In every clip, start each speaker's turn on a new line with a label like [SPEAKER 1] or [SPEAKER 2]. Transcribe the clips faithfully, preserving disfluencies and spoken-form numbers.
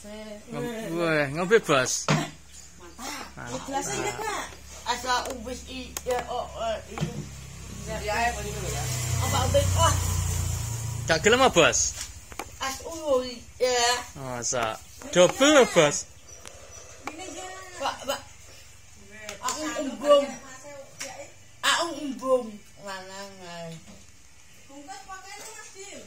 [SPEAKER 1] Wah, ngombe bos.
[SPEAKER 2] Mantap. Gelas ini Kak. Asal umbis i ya oh ini. Ya ae paling ya. Apa umbis oh.
[SPEAKER 1] Gak gelem apa, Bos?
[SPEAKER 2] As uwi ya.
[SPEAKER 1] Masa double bos.
[SPEAKER 2] Pak, Pak. Aku umbung. Aku umbung lanangan. Bungkus pakai itu Mas Dim.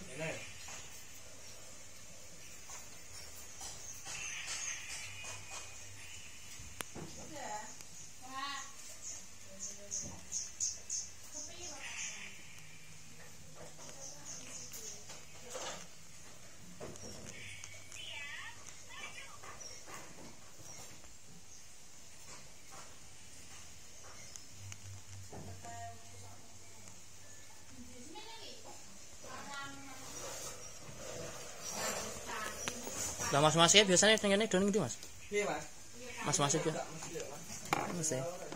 [SPEAKER 1] Lah mas-mas ya biasanya tengene don ngendi, Mas?
[SPEAKER 2] Piye, Mas?
[SPEAKER 1] Mas-mas ya. Mas ya.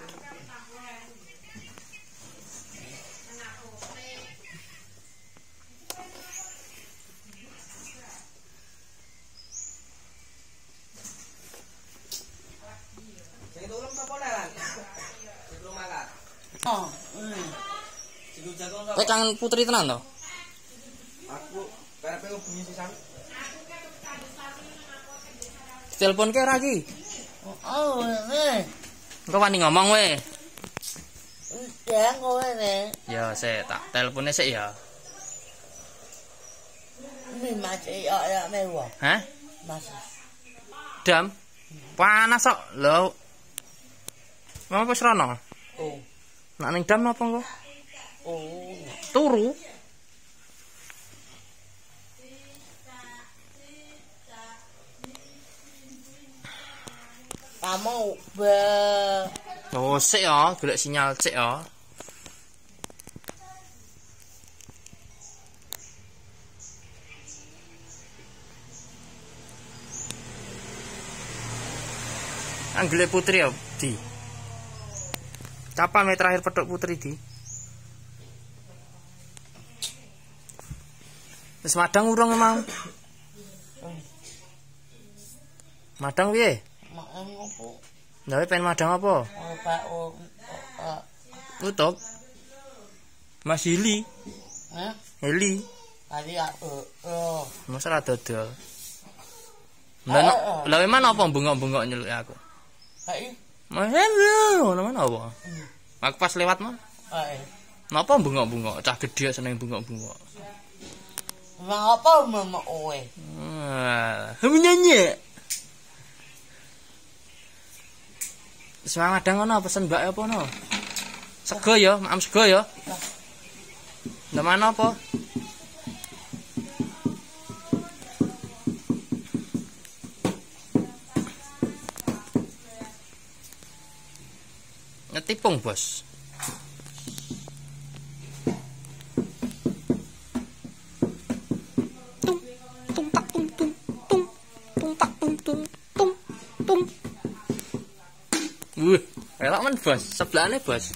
[SPEAKER 2] Sing tulung sapa lan? Sebelum makan. Oh, hmm. Sing jago sapa?
[SPEAKER 1] Kowe kangen putri tenan to?
[SPEAKER 2] Aku karepe hubungi sisan.
[SPEAKER 1] Telepon ke ora iki?
[SPEAKER 2] Oh, ne.
[SPEAKER 1] Engko wani ngomong we.
[SPEAKER 2] Ya kowe ne.
[SPEAKER 1] Ya, sik tak telepone sik ya.
[SPEAKER 2] Ini Mas ya ya mewah.
[SPEAKER 1] Hah?
[SPEAKER 2] Mas.
[SPEAKER 1] Dam. Panas kok. Lho. Mau wis rono?
[SPEAKER 2] Oh.
[SPEAKER 1] Nak ning dam apa engko?
[SPEAKER 2] Oh.
[SPEAKER 1] Turu.
[SPEAKER 2] Kamu be
[SPEAKER 1] Oh, sik ya, golek sinyal sik ya. Anggele putri ya, Di. Kapan me terakhir petuk putri, Di? Wis madang urung emang. Madang piye?
[SPEAKER 2] makan opo?
[SPEAKER 1] Ndawe pengen madang apa?
[SPEAKER 2] Oh, Pak, oh.
[SPEAKER 1] Tutup. Mas Hili.
[SPEAKER 2] Hah?
[SPEAKER 1] Heli.
[SPEAKER 2] Tadi aku oh.
[SPEAKER 1] Masa ra dodol. Lah lha mana apa bengok-bengok nyeluk aku?
[SPEAKER 2] Hai.
[SPEAKER 1] Mas Heli, mana apa? Aku pas lewat mah.
[SPEAKER 2] Hai.
[SPEAKER 1] Napa bengok-bengok? Cah gedhe seneng bengok-bengok.
[SPEAKER 2] Memang apa mama oe?
[SPEAKER 1] Wah, nyanyi. Semang madang ngono pesen mbak apa no? Sego ya, maam sego ya. Lah mana apa? Ngetipung, Bos. Tung tung tak tung tung tung tung tak tung tung tung tung. Wuh, elok men, Bos. Sebelahane, Bos.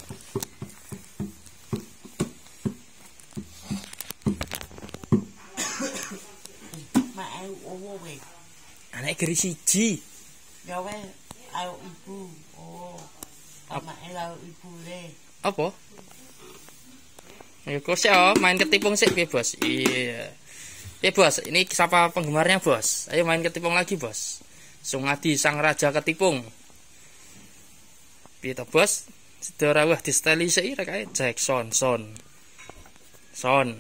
[SPEAKER 2] Mak ayu owo we.
[SPEAKER 1] Anak geri siji.
[SPEAKER 2] Ya we, ayu ibu. Oh. Mak ayu ibu le.
[SPEAKER 1] Apa? Ya kok sih oh, main ketipung sih piye, Bos? Iya. Piye, Bos? Ini siapa penggemarnya, Bos? Ayo main ketipung lagi, Bos. Sungadi sang raja ketipung. Piye to, Bos? Sudah rawuh disteli sik rek ae Jackson son. Son.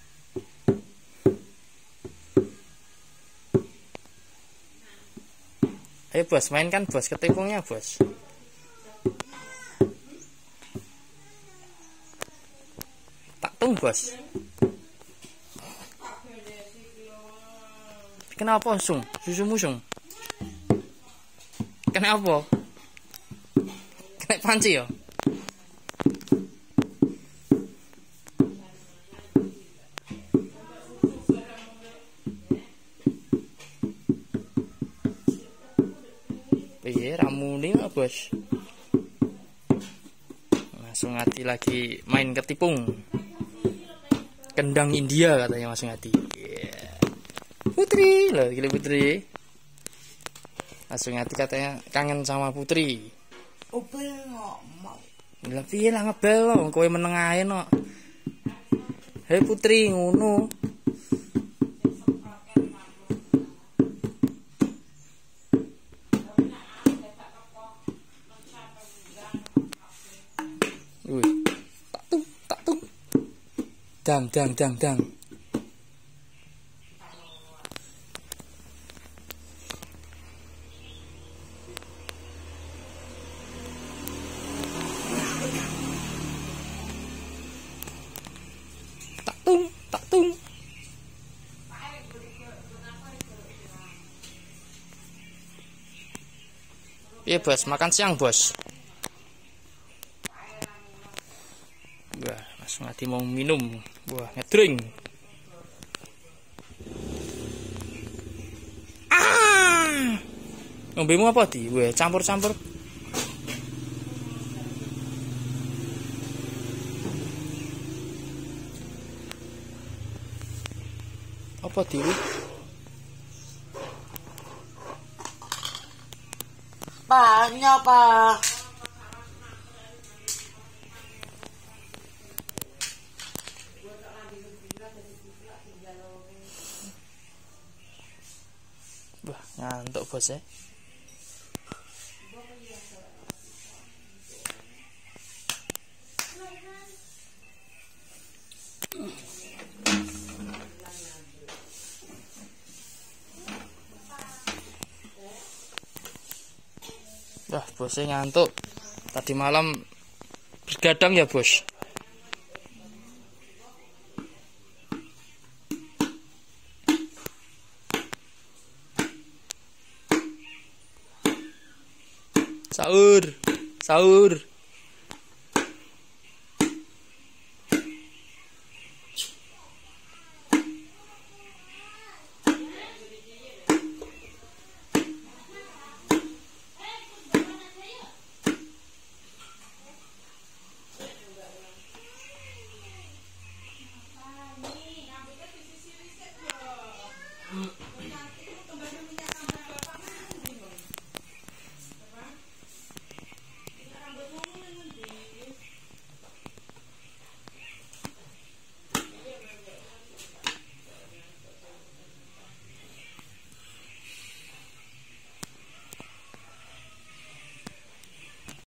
[SPEAKER 1] Ayo, Bos, mainkan, Bos, ketipungnya, Bos. Tak tung, Bos. Kenapa, Sung? Susumu, Sung? Kenapa? Kena panci ya? Piye ramune kok, Bos? Langsung hati lagi main ketipung. Kendang India katanya Mas Ngati. Yeah. Putri, loh, gila Putri. Langsung hati katanya kangen sama Putri.
[SPEAKER 2] Ubel ngomong.
[SPEAKER 1] Lah piye lah ngebel lo, kowe meneng ae no. Hei Putri ngono. Wih, tak tung, tak tung. Dang, dang, dang, dang. Tak tung, tak tung. Iya bos, makan siang bos. Wah, langsung hati mau minum. Wah, ngedrink. Ah! Ngombemu apa di? Wah, campur-campur. Apa di?
[SPEAKER 2] Banyak pak.
[SPEAKER 1] Wah, ngantuk bos ya. Wah, bosnya ngantuk. Tadi malam bergadang ya bos. Sahur, sahur.